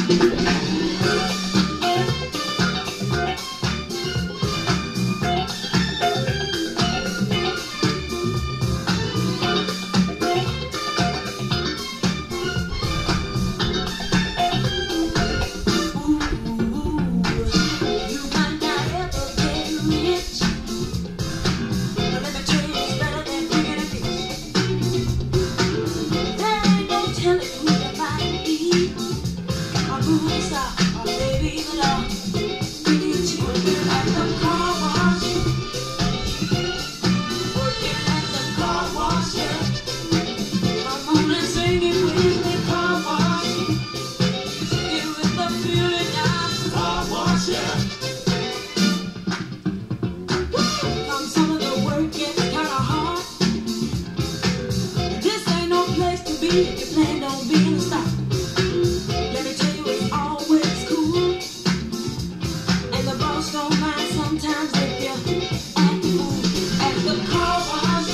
You plan on being a star. Let me tell you, it's always cool. And the boss don't mind sometimes if you act fool at the car wash.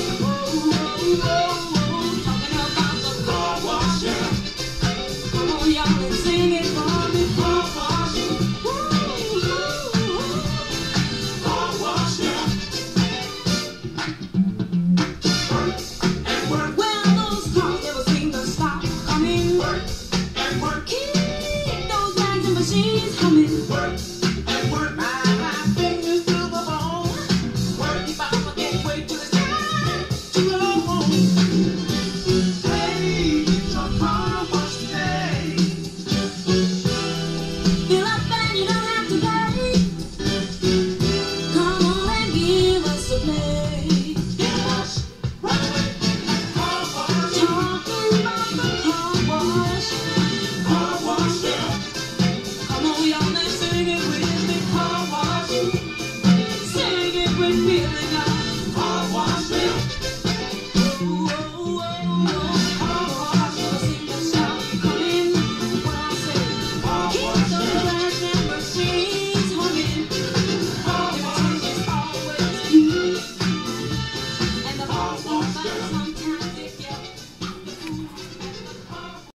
Talking about the car wash, yeah. Come on, y'all, and sing it for me. Car wash. Car wash, yeah. Work and work. Keep those bags and machines